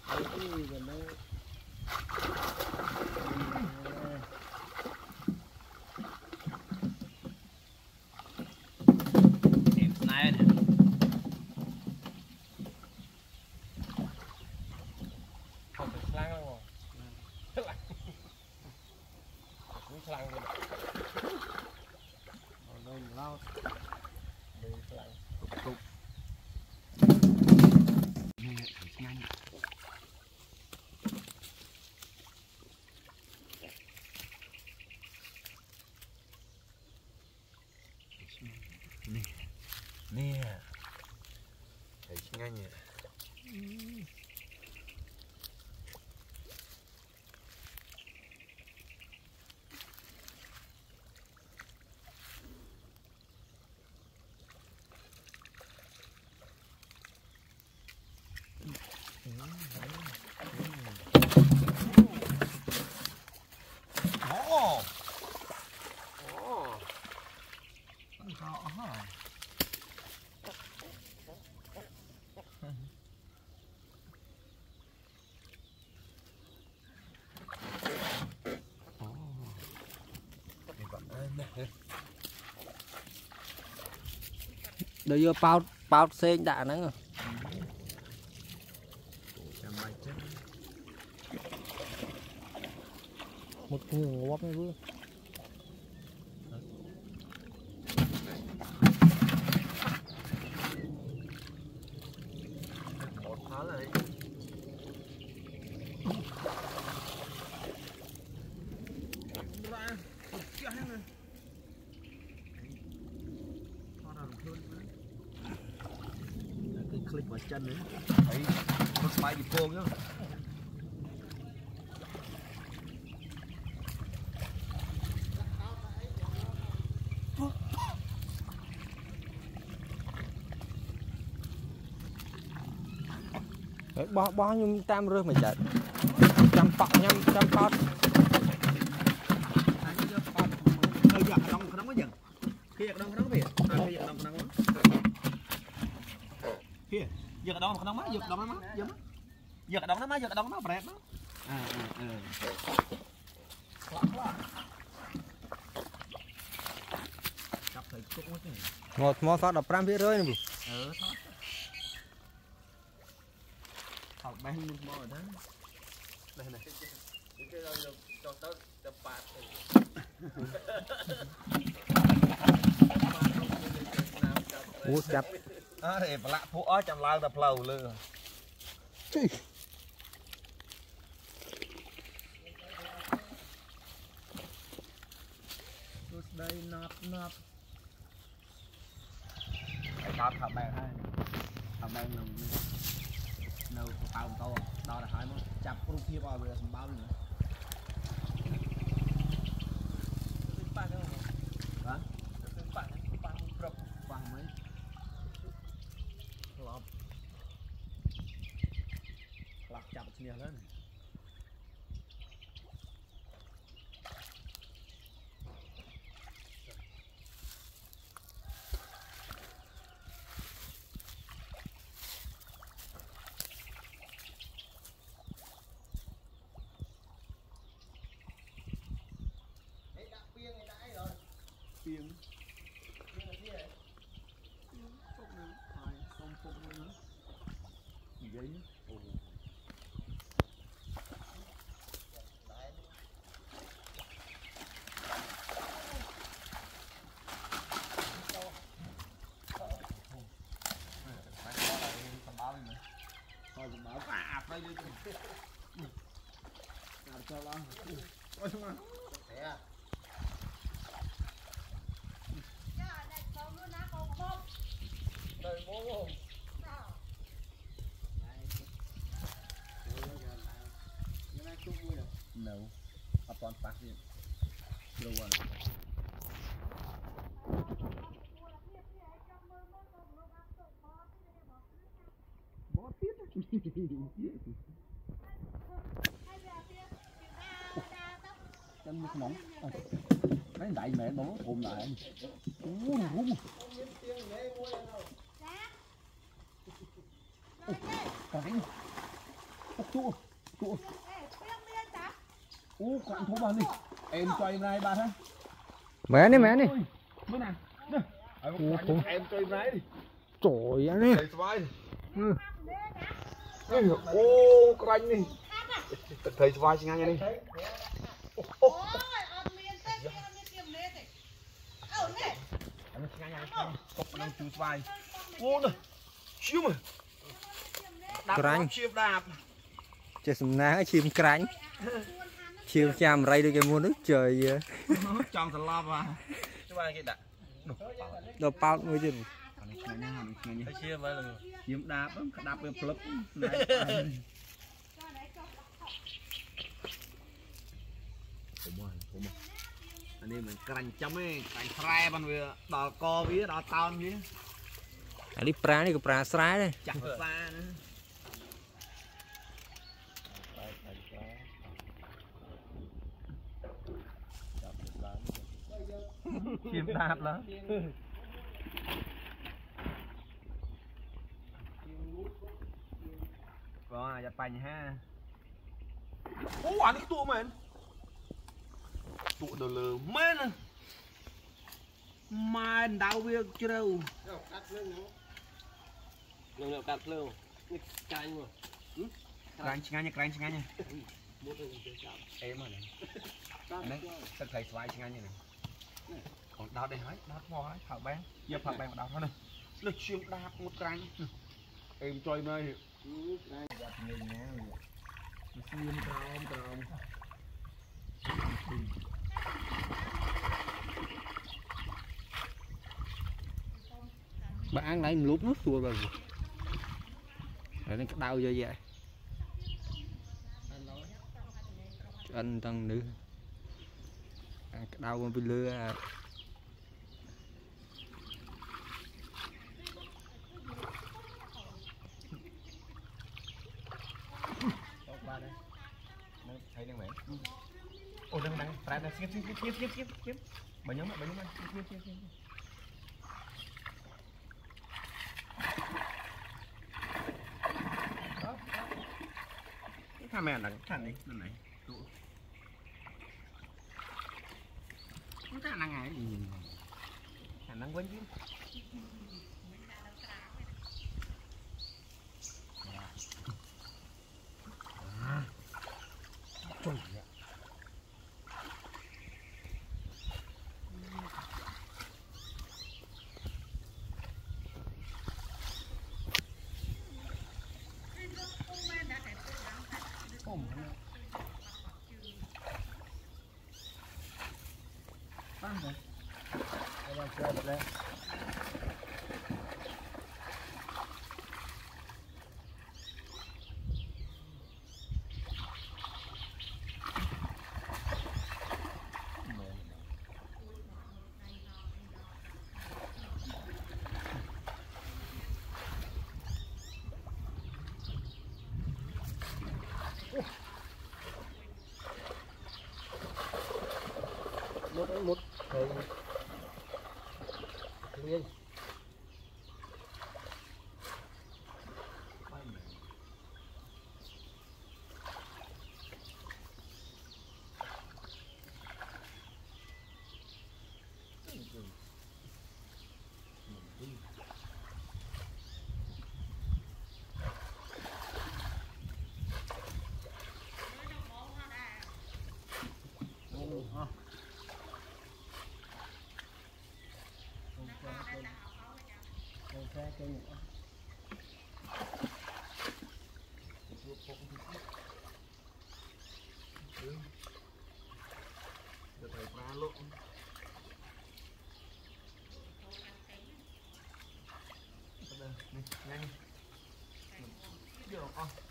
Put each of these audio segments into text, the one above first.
nè thấy ngay nhỉ. Đưa vô bao sen đã nữa. Một người ngóp này luôn. Một phá lại. Click vào chân nữa. Đấy, con spy bị phô nhá. Bao nhiêu tam rơi mà chạy. Trăm pọt nhâm trăm pọt. Hơi giật đông cái nóng dần. Khi giật đông cái nóng kìa. Khi giật đông cái nóng. Kìa, giật đông cái nóng má, giật đông nó má, giật. Giật đông nó má, giật đông nó bẹt nó. Cặp thấy cúc mất này. Một món sót đập 5 phía rơi này. Sót. Học bán một món rồi đó. Đây này. Cái cho tới cho bạc thì chặt thì lạ phụ ở trong lao đập lầu luôn. Đây nọt cao thảo bèn hay thảo bèn là nâu tao to đó là hai món chặt rút kia vào về làm bao nữa. Hả? Bằng mấy lọc chặt nhiều lên. Piêng là gì vậy? Phúc nè, xong phúc nữa. Giấy. Thôi cũng bảo ạp đây đi. Ạp cho lắm. Ôi không à. Thế à? Đời bố không? No. Upon passing. No one. Bó tiếp. Chân như nóng. Mấy đại mẹ nó hùm lại. Còn tụ quặn thú vào đi em cho em này bạn ha mẹ đi mẹ đi bữa nào em cho em này đi trời ơi ô các anh đi thầy vai xin ngay đi cốc đang chui vai ô nè chiêu mà Cánh chiêu đạp chơi sầm ná chim cánh chim chàm ray được cái mua nước trời vậy trong thằng lo vào chú ba cái đặt đồ bao người chứ chiêu vậy là chiếm đạp bên flip anh em mình cành chấm ấy cành phai bằng việc đỏ co với đỏ tao như anh đi pra này cái pra sái đây chặt ra nữa chim đạp lắm có giặt bành ha ô anh cái tụ mình tụ đồ lờ mến à mai đau việc chưa đâu cắt lương canh mà canh nha em mà này đấy tất thầy xoay canh như này còn đau đây hỏi đau mò hỏi thợ bán giờ thợ bán đau thôi nè lực chim đạp một canh em chơi nơi bạn lấy một lúc nước chua rồi nó đau vô vậy anh tăng nữ đau con bị lừa thấy đang mày ô đang phải là skip bà nhóm skip cái mẹ là thằng đi bên này cái năng ngày gì thằng năng quên chứ một thầy liên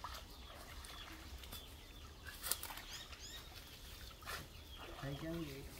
Thấy chứ gì